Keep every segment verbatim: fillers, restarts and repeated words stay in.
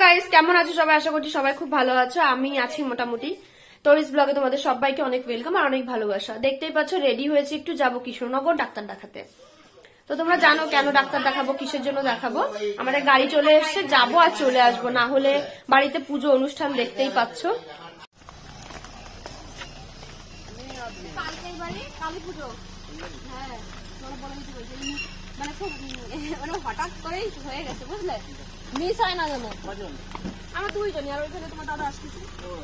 Guys, কেমন আছো সবাই? আশা করছি সবাই খুব ভালো আছো। আমি আছি মোটামুটি। তোরিস ব্লগে তোমাদের সবাইকে অনেক ওয়েলকাম আর অনেক ভালোবাসা। দেখতেই পাচ্ছ রেডি হয়েছে, একটু যাবো কৃষ্ণনগর ডাক্তার দেখাতে। তো তোমরা জানো কেন ডাক্তার দেখাবো, কিসের জন্য দেখাবো। আমাদের গাড়ি চলে এসছে, যাবো আর চলে আসবো, না হলে বাড়িতে পুজো অনুষ্ঠান দেখতেই পাচ্ছ। মানে খুব মানে হঠাৎ করেই হয়ে গেছে, বুঝলে, মিস হয় না যেন। আমরা দুইজনই, আর ওইখানে তোমার দাদা আসতেছে।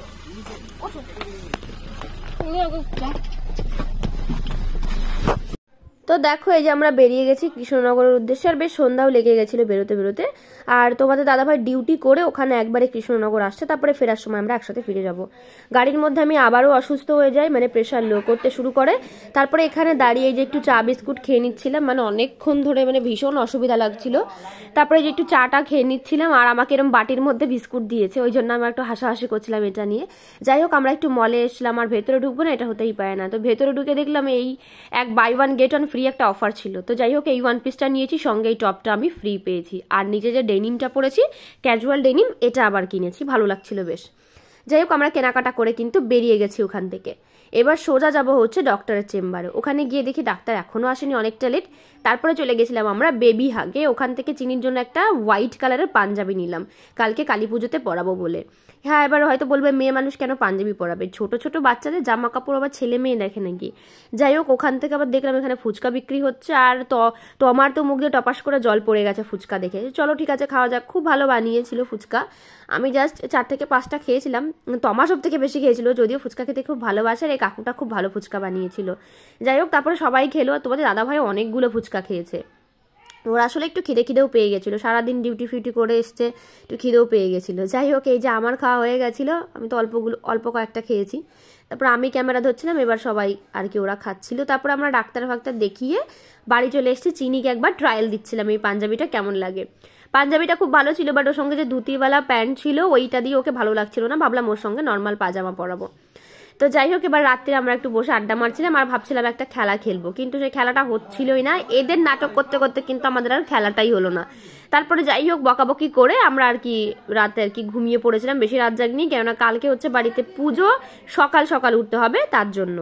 তো দেখো, এই যে আমরা বেরিয়ে গেছি কৃষ্ণনগরের উদ্দেশ্যে, আর বেশ সন্ধ্যাও লেগে গেছিল বেরোতে বেরোতে। আর তোমাদের দাদাভাই ডিউটি করে ওখানে একবারে কৃষ্ণনগর আসছে, তারপরে ফেরার সময় আমরা একসাথে ফিরে যাব। গাড়ির মধ্যে আমি আবারও অসুস্থ হয়ে যাই, মানে প্রেশার লো করতে শুরু করে। তারপরে এখানে দাঁড়িয়ে যে একটু চা বিস্কুট খেয়ে নিচ্ছিলাম, মানে অনেকক্ষণ ধরে মানে ভীষণ অসুবিধা লাগছিল। তারপরে যে একটু চাটা খেয়ে নিচ্ছিলাম, আর আমাকে এরকম বাটির মধ্যে বিস্কুট দিয়েছে, ওই জন্য আমি একটু হাসাহাসি করছিলাম এটা নিয়ে। যাই হোক, আমরা একটু মলে এসলাম, আর ভেতরে ঢুকবো না, এটা হতেই পারে না। তো ভেতরে ঢুকে দেখলাম এই এক buy one get one free একটা অফার ছিল। তো যাই হোক, এই ওয়ান পিসটা নিয়েছি, সঙ্গে এই টপটা আমি ফ্রি পেয়েছি। আর নিচে যে ডেনিমটা পরেছি, ক্যাজুয়াল ডেনিম, এটা আবার কিনেছি, ভালো লাগছিল বেশ। যাই হোক, আমরা কেনাকাটা করে কিন্তু বেরিয়ে গেছি ওখান থেকে। এবার সোজা যাব হচ্ছে ডক্টরের চেম্বারে। ওখানে গিয়ে দেখি ডাক্তার এখনও আসেনি, অনেকটা লেট। তারপরে চলে গেছিলাম আমরা বেবি হাগে। ওখান থেকে চিনির জন্য একটা হোয়াইট কালারের পাঞ্জাবি নিলাম, কালকে কালী পুজোতে পরাবো বলে। হ্যাঁ, এবার হয়তো বলবে মেয়ে মানুষ কেন পাঞ্জাবি পরাবে, ছোট ছোট বাচ্চাদের জামা কাপড় আবার ছেলে মেয়ে দেখে নাকি। যাই হোক, ওখান থেকে আবার দেখলাম এখানে ফুচকা বিক্রি হচ্ছে, আর তো তো আমার তো মুখ দিয়ে টপাস করে জল পড়ে গেছে ফুচকা দেখে। চলো ঠিক আছে, খাওয়া যাক। খুব ভালো বানিয়েছিল ফুচকা। আমি জাস্ট চার থেকে পাঁচটা খেয়েছিলাম, তমা সব থেকে বেশি খেয়েছিল, যদিও ফুচকা খেতে খুব ভালোবাসে, আর এই কাকুটা খুব ভালো ফুচকা বানিয়েছিল। যাই হোক, তারপরে সবাই খেলো, আর তোমাদের দাদাভাই অনেকগুলো ফুচকা খেয়েছে। ওরা আসলে একটু খিদে খিদেও পেয়ে গেছিলো, সারাদিন ডিউটি ফিউটি করে এসছে, একটু খিদেও পেয়ে গেছিলো। যাই হোক, এই যে আমার খাওয়া হয়ে গেছিলো, আমি তো অল্পগুলো অল্প কয়েকটা খেয়েছি। তারপর আমি ক্যামেরা ধরছিলাম, এবার সবাই আর কি ওরা খাচ্ছিল। তারপর আমরা ডাক্তার ফাক্তার দেখিয়ে বাড়ি চলে এসেছি। চিনিকে একবার ট্রায়াল দিচ্ছিলাম এই পাঞ্জাবিটা কেমন লাগে। পাঞ্জাবিটা খুব ভালো ছিল, বাট ওর সঙ্গে যে ধুতিওয়ালা প্যান্ট ছিল ওইটা দিয়ে ওকে ভালো লাগছিল না, ভাবলাম ওর সঙ্গে নর্মাল পাজামা পরাবো। তো যাই হোক, এবার রাত্রে আমরা একটু বসে আড্ডা মারছিলাম, আর ভাবছিলাম একটা খেলা খেলবো, কিন্তু সেই খেলাটা হচ্ছিলই না। এদের নাটক করতে করতে কিন্তু আমাদের আর খেলাটাই হলো না। তারপরে যাই হোক, বকাবকি করে আমরা আর কি রাতে আর কি ঘুমিয়ে পড়েছিলাম, বেশি রাত জাগনি, কেননা কালকে হচ্ছে বাড়িতে পুজো, সকাল সকাল উঠতে হবে তার জন্য।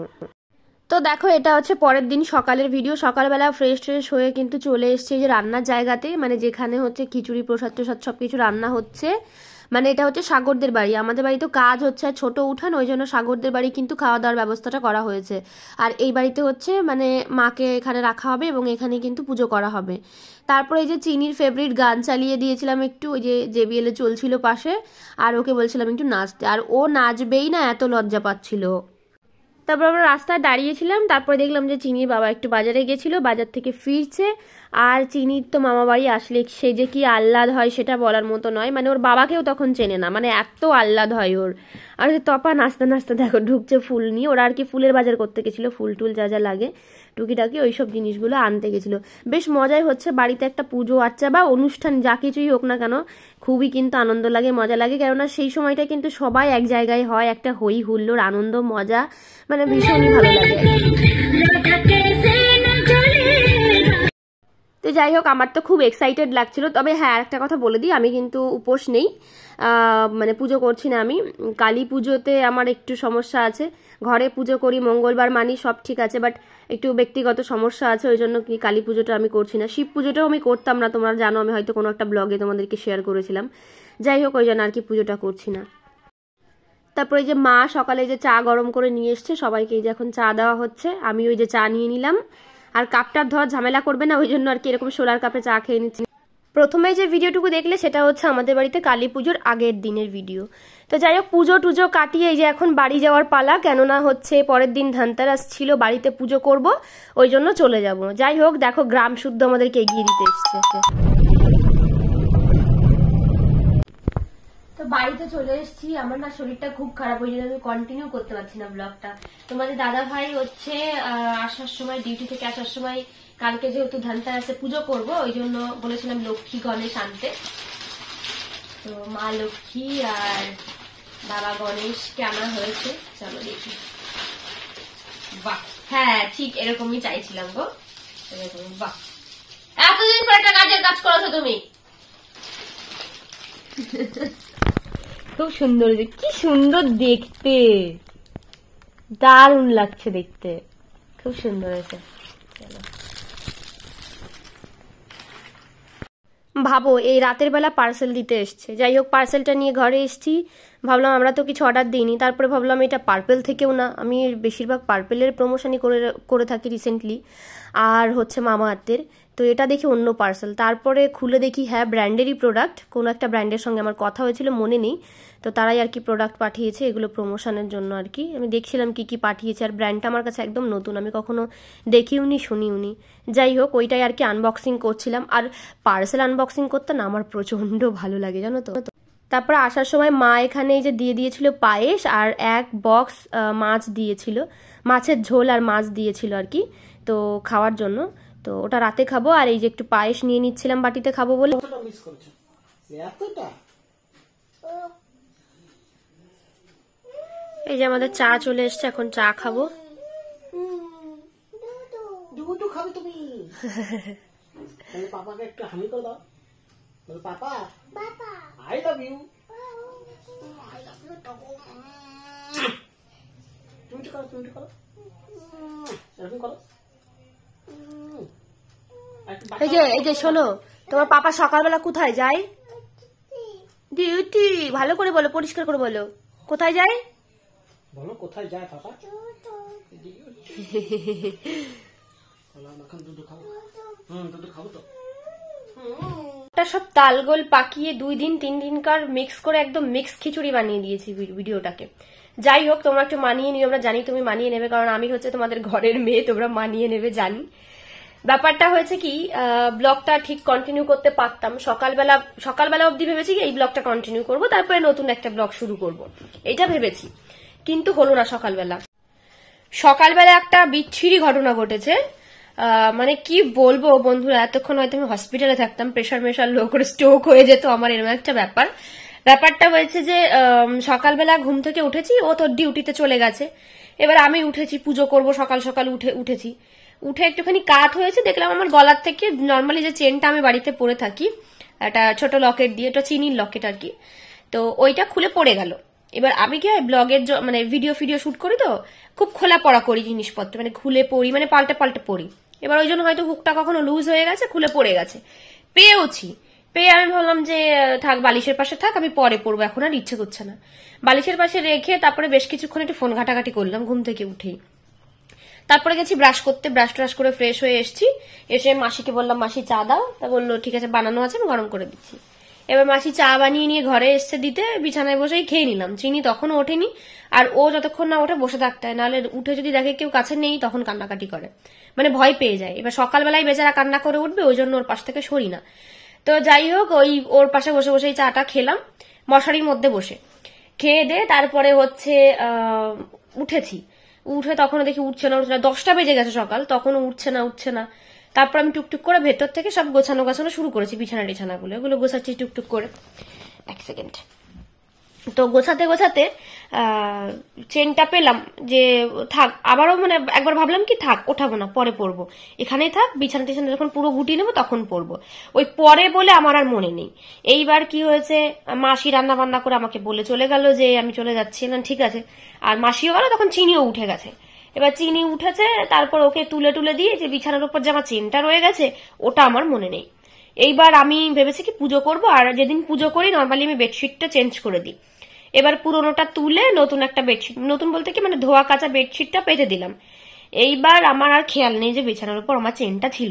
তো দেখো, এটা হচ্ছে পরের দিন সকালের ভিডিও। সকালবেলা ফ্রেশ ট্রেশ হয়ে কিন্তু চলে এসছে যে রান্নার জায়গাতে, মানে যেখানে হচ্ছে খিচুড়ি প্রসাদ প্রসাদ সব কিছু রান্না হচ্ছে। মানে এটা হচ্ছে সাগরদের বাড়ি, আমাদের বাড়ি তো কাজ হচ্ছে আর ছোট উঠান, ওই জন্য সাগরদের বাড়ি কিন্তু খাওয়া দাওয়ার ব্যবস্থাটা করা হয়েছে। আর এই বাড়িতে হচ্ছে মানে মাকে এখানে রাখা হবে এবং এখানে কিন্তু পুজো করা হবে। তারপরে এই যে চিনির ফেভারিট গান চালিয়ে দিয়েছিলাম একটু, ওই যে জেবিএলে চলছিল পাশে, আর ওকে বলছিলাম একটু নাচতে, আর ও নাচবেই না, এত লজ্জা পাচ্ছিল। তারপর আমরা রাস্তায় দাঁড়িয়েছিলাম, তারপরে দেখলাম যে চিনির বাবা একটু বাজারে গেছিলো, বাজার থেকে ফিরছে। আর চিনির তো মামা বাড়ি আসলে সে যে কি আহ্লাদ হয় সেটা বলার মতো নয়, মানে ওর বাবাকেও তখন চেনে না, মানে এত আহ্লাদ হয় ওর। আর তপা নাচতে নাচতে দেখো ঢুকছে ফুল নিয়ে। ওরা আর কি ফুলের বাজার করতে গেছিলো, ফুল টুল যা যা লাগে টুকিটাকি ওই সব জিনিসগুলো আনতে গেছিলো। বেশ মজাই হচ্ছে, বাড়িতে একটা পুজো আচ্ছা বা অনুষ্ঠান যা কিছুই হোক না কেন, খুবই কিন্তু আনন্দ লাগে, মজা লাগে, কেননা সেই সময়টা কিন্তু সবাই এক জায়গায় হয়, একটা হই হুল্লোড় আনন্দ মজা, মানে ভীষণই ভালো লাগে। তো যাই হোক, আমার তো খুব এক্সাইটেড লাগছিল। তবে হ্যাঁ, একটা কথা বলে দিই, আমি কিন্তু উপোস নেই, মানে পুজো করছি না আমি। কালী পুজোতে আমার একটু সমস্যা আছে, ঘরে পুজো করি, মঙ্গলবার মানি, সব ঠিক আছে, বাট একটু ব্যক্তিগত সমস্যা আছে, ওই জন্য কি কালী পুজোটা আমি করছি না। শিব পুজোটাও আমি করতাম না, তোমরা জানো, আমি হয়তো কোনো একটা ব্লগে তোমাদেরকে শেয়ার করেছিলাম। যাই হোক, ওই জন্য আর কি পুজোটা করছি না। তারপরে যে মা সকালে যে চা গরম করে নিয়ে এসছে, সবাইকে এই যে এখন চা দেওয়া হচ্ছে, আমি ওই যে চা নিয়ে নিলাম। আর কাপটাপ ধোয়া ঝামেলা করবে না, ওই জন্য আর কি এরকম সোলার কাপে চা খেয়ে নিচ্ছি। প্রথমে যে ভিডিওটুকু দেখলে সেটা হচ্ছে আমাদের বাড়িতে কালী পুজোর আগের দিনের ভিডিও। তো যাই হোক, পুজো টুজো কাটিয়ে এই যে এখন বাড়ি যাওয়ার পালা, কেননা হচ্ছে পরের দিন ধানতেরাস ছিল, বাড়িতে পুজো করব, ওই জন্য চলে যাব। যাই হোক, দেখো গ্রাম শুদ্ধ আমাদেরকে এগিয়ে দিতে এসছে। তো বাড়িতে চলে এসেছি, আমার না শরীরটা খুব খারাপ, ওই জন্য আমি কন্টিনিউ করতে পারছি না ব্লগটা। তোমাদের দাদা ভাই হচ্ছে আসার সময়, ডিউটি থেকে আসার সময়, কালকে যেহেতু ধানতেরাসে পুজো করব, ওই জন্য বলেছিলাম লক্ষ্মী গণেশ আনতে। তো মা লক্ষ্মী আর বাবা গণেশকে আনা হয়েছে, চলো দেখি। বাহ, হ্যাঁ ঠিক এরকমই চাইছিলাম গো, এরকম। বাহ, এতদিন পর একটা কাজের কাজ করেছো তুমি। খুব সুন্দর, কি সুন্দর দেখতে, দারুণ লাগছে দেখতে, খুব সুন্দর হয়েছে। ভাবো এই রাতের বেলা পার্সেল দিতে এসছে, যাই হোক পার্সেলটা নিয়ে ঘরে এসছি, ভাবলাম আমরা তো কিছু অর্ডার দিইনি, তারপরে ভাবলাম এটা পার্পেল থেকেও না, আমি বেশিরভাগ পার্পেলের প্রমোশনই করে করে থাকি রিসেন্টলি, আর হচ্ছে মামা আর্থের, তো এটা দেখি অন্য পার্সেল, তারপরে খুলে দেখি হ্যাঁ ব্র্যান্ডেরই প্রোডাক্ট, কোনো একটা ব্র্যান্ডের সঙ্গে আমার কথা হয়েছিল মনে নেই, তো তারাই আর কি প্রোডাক্ট পাঠিয়েছে এগুলো প্রমোশনের জন্য আর কি। আমি দেখছিলাম কি কি পাঠিয়েছে, আর ব্র্যান্ডটা আমার কাছে একদম নতুন, আমি কখনো দেখিওনি শুনিওনি, যাই হোক ওইটাই আর কি আনবক্সিং করছিলাম। আর পার্সেল আনবক্সিং করতে না আমার প্রচণ্ড ভালো লাগে জানো তো। তারপর আসার সময় মা এখানে এই যে দিয়ে দিয়েছিল পায়েস আর এক বক্স মাছ দিয়েছিল, মাছের ঝোল আর মাছ দিয়েছিল আর কি, তো খাওয়ার জন্য, তো ওটা রাতে খাবো, আর এই যে একটু পায়েস নিয়ে নিচ্ছিলাম বাটিতে খাবো বলে। এই যে আমাদের চা চলে এসছে, এখন চা খাবো। পাপাকে একটু হামি করে দাও, পাপা আই লাভ ইউ, তুমি করো তুমি করো এরকম করো। এই যে এই যে শোনো, তোমার পাপা সকালবেলা কোথায় যায়? ডিউটি। ভালো করে বলো, পরিষ্কার করে বলো, কোথায় যায় বলো, কোথায় যায় পাপা? দুধ খাবো, হুম দুধ খাবো তো। সব তালগোল পাকিয়ে দুই দিন তিন দিনকার মিক্স করে একদম মিক্স খিচুড়ি বানিয়ে দিয়েছি ভিডিওটাকে। যাই হোক তোমরা একটু মানিয়ে নিও, আমরা জানি তুমি মানিয়ে নেবে, কারণ আমি হচ্ছে তোমাদের ঘরের মেয়ে, তোমরা মানিয়ে নেবে জানি। ব্যাপারটা হয়েছে কি, ব্লগটা ঠিক কন্টিনিউ করতে পারতাম, সকালবেলা সকালবেলা অবধি ভেবেছি এই ব্লগটা কন্টিনিউ করব, তারপরে নতুন একটা ব্লগ শুরু করব, এটা ভেবেছি, কিন্তু হলো না। সকালবেলা সকালবেলা একটা বিচ্ছিরি ঘটনা ঘটেছে, মানে কি বলবো বন্ধুরা, এতক্ষণ হয়তো আমি হসপিটালে থাকতাম, প্রেশার মেশার লো করে স্ট্রোক হয়ে যেত আমার, এরকম একটা ব্যাপার। ব্যাপারটা হয়েছে যে সকালবেলা ঘুম থেকে উঠেছি, ও তো ডিউটিতে চলে গেছে, এবার আমি উঠেছি পুজো করব, সকাল সকাল উঠে উঠেছি উঠে একটুখানি কাত হয়েছে, দেখলাম আমার গলার থেকে নর্মালি যে চেনটা আমি বাড়িতে পরে থাকি একটা ছোট লকেট দিয়ে, এটা চিনির লকেট আর কি, তো ওইটা খুলে পড়ে গেল। এবার আমি কি হয় ব্লগের মানে ভিডিও ফিডিও শুট করি, তো খুব খোলা পড়া করি জিনিসপত্র, মানে খুলে পড়ি, মানে পাল্টে পাল্টে পড়ি, এবার ওই জন্য হয়তো হুকটা কখনো লুজ হয়ে গেছে, খুলে পড়ে গেছে, পেয়েওছি, পেয়ে আমি ভাবলাম যে থাক বালিশের পাশে থাক, আমি পরে পড়বো, এখন আর ইচ্ছে করছে না, বালিশের পাশে রেখে তারপরে বেশ কিছুক্ষণ একটু ফোন ঘাটাঘাটি করলাম ঘুম থেকে উঠেই। তারপরে গেছি ব্রাশ করতে, ব্রাশ ট্রাশ করে ফ্রেশ হয়ে এসছি, এসে মাসিকে বললাম মাসি চা দাও, তা বললো ঠিক আছে বানানো আছে আমি গরম করে দিচ্ছি। এবার মাসি চা বানিয়ে নিয়ে ঘরে এসছে দিতে, বিছানায় বসেই খেয়ে নিলাম, চিনি তখনও ওঠেনি, আর ও যতক্ষণ না ওঠে বসে থাকতে হয়, নাহলে উঠে যদি দেখে কেউ কাছে নেই তখন কান্নাকাটি করে, মানে ভয় পেয়ে যায়। এবার সকালবেলায় বেচারা কান্না করে উঠবে, ওই জন্য ওর পাশ থেকে সরি না। তো যাই হোক ওই ওর পাশে বসে বসে চাটা খেলাম মশারির মধ্যে বসে, খেয়ে দে তারপরে হচ্ছে আহ উঠেছি, উঠে তখন দেখি উঠছে না উঠছে না দশটা বেজে গেছে সকাল, তখনও উঠছে না উঠছে না তারপর আমি টুকটুক করে ভেতর থেকে সব গোছানো গোছানো শুরু করেছি, বিছানা টিছানাগুলো ওগুলো গোছাচ্ছি টুকটুক করে। এক সেকেন্ড, তো গোছাতে গোছাতে আহ চেনটা পেলাম যে থাক, আবারও মানে একবার ভাবলাম কি থাক ওঠাবো না, পরে পরবো, এখানেই থাক, বিছানা টিছানা যখন পুরো গুটিয়ে নেবো তখন পরবো, ওই পরে বলে আমার আর মনে নেই। এইবার কি হয়েছে, মাসি রান্না বান্না করে আমাকে বলে চলে গেল যে আমি চলে যাচ্ছি, না ঠিক আছে, আর মাসিও গেল, তখন চিনিও উঠে গেছে। এবার চিনি উঠেছে, তারপর ওকে তুলে তুলে দিয়ে যে বিছানার উপর যে আমার চেনটা রয়ে গেছে ওটা আমার মনে নেই। এইবার আমি ভেবেছি কি পুজো করবো, আর যেদিন পুজো করি নর্মালি আমি বেডশিটটা চেঞ্জ করে দিই, এবার পুরোনোটা তুলে নতুন একটা বেডশিট, নতুন বলতে কি মানে ধোয়া কাঁচা বেডশিটটা পেতে দিলাম। এইবার আমার আর খেয়াল নেই যে বিছানার উপর আমার চেনটা ছিল।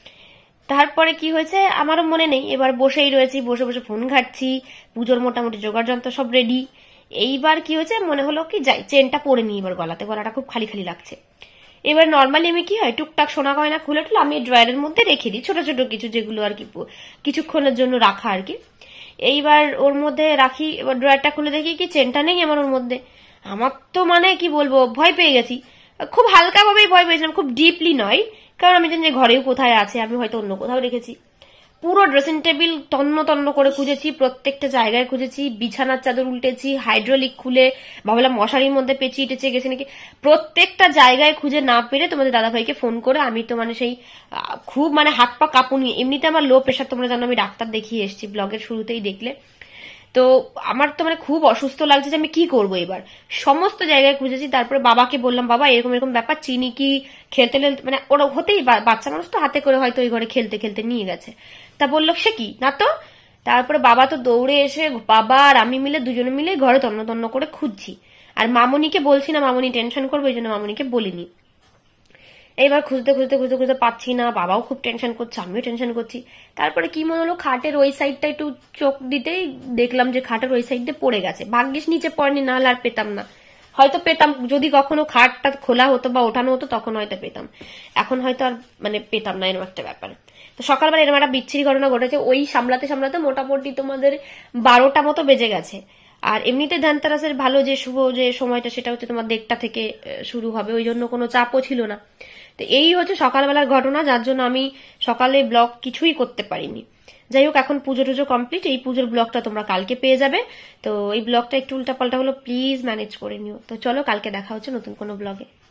তারপরে কি হয়েছে আমারও মনে নেই, এবার বসেই রয়েছি, বসে বসে ফোন ঘাটছি, পুজোর মোটামুটি জোগাড় যন্ত্র সব রেডি। এইবার কি হয়েছে মনে হলো কি যাই চেনটা পরে নিই, এবার গলাতে, গলাটা খুব খালি খালি লাগছে। এবার নর্মালি আমি কি হয় টুকটাক সোনা গয়না খুলে টুলে আমি ড্রয়ারের মধ্যে রেখে দিই, ছোট ছোট কিছু যেগুলো আর কি কিছুক্ষণের জন্য রাখা আর কি। এইবার ওর মধ্যে রাখি, এবার ড্রয়ারটা খুলে দেখি কি চেনটা নেই আমার ওর মধ্যে। আমার তো মানে কি বলবো ভয় পেয়ে গেছি, খুব হালকা ভাবেই ভয় পেয়েছিলাম, খুব ডিপলি নয়, কারণ আমি জানি যে ঘরেও কোথায় আছে, আমি হয়তো অন্য কোথাও রেখেছি। পুরো ড্রেসিং টেবিল তন্ন তন্ন করে খুঁজেছি, প্রত্যেকটা জায়গায় খুঁজেছি, বিছানার চাদর উল্টেছি, হাইড্রোলিক খুলে ভাবলাম মশারির মধ্যে পেঁচিয়ে টেচে গেছে নাকি, প্রত্যেকটা জায়গায় খুঁজে না পেরে তোমাদের দাদাভাইকে ফোন করে আমি তো মানে সেই খুব মানে হাত পা কাঁপুনি, এমনিতে আমার লো প্রেশার, তোমরা জানো আমি ডাক্তার দেখিয়ে এসেছি, ব্লগের শুরুতেই দেখলে। তো আমার তো মানে খুব অসুস্থ লাগছে যে আমি কি করবো এবার, সমস্ত জায়গায় খুঁজেছি। তারপরে বাবাকে বললাম, বাবা এরকম এরকম ব্যাপার, চিনি কি খেলতে খেলতে মানে ওরা হতেই, বাচ্চা মানুষ তো হাতে করে হয়তো ওই ঘরে খেলতে খেলতে নিয়ে গেছে। তা বললো সে কি না তো। তারপরে বাবা তো দৌড়ে এসে বাবা আর আমি মিলে দুজনে মিলে ঘরে তন্ন তন্ন করে খুঁজছি। আর মামনিকে বলছি না, মামনি টেনশন করবো, এই জন্য মামনিকে বলিনি। এইবার খুঁজতে খুঁজতে খুঁজতে খুঁজতে পাচ্ছি না, বাবাও খুব টেনশন করছে, আমিও টেনশন করছি। তারপরে কি মনে হলো, খাটের ওই সাইডটা একটু চোখ দিতেই দেখলাম যে খাটের ওই সাইড দিয়ে পড়ে গেছে। ভাগ্যিস নিচে পড়েনি, না হলে আর পেতাম না। হয়তো পেতাম যদি কখনো খাটটা খোলা হতো বা ওঠানো হতো তখন হয়তো পেতাম, এখন হয়তো আর মানে পেতাম না, এরকম একটা ব্যাপার। তো সকালবেলা এরকম একটা বিচ্ছিরি ঘটনা ঘটেছে, ওই সামলাতে সামলাতে মোটামুটি তোমাদের বারোটা মতো বেজে গেছে। আর এমনিতে ধানতেরাসের ভালো যে শুভ যে সময়টা সেটা হচ্ছে তোমার দেড়টা থেকে শুরু হবে, ওই জন্য কোনো চাপও ছিল না। তো এই হচ্ছে সকালবেলার ঘটনা, যার জন্য আমি সকালে ব্লগ কিছুই করতে পারিনি। যাই হোক, এখন পুজো টুজো কমপ্লিট, এই পুজোর ব্লগটা তোমরা কালকে পেয়ে যাবে। তো এই ব্লগটা একটু উল্টাপাল্টা হলো, প্লিজ ম্যানেজ করে নিও। তো চলো, কালকে দেখা হচ্ছে নতুন কোনো ব্লগে।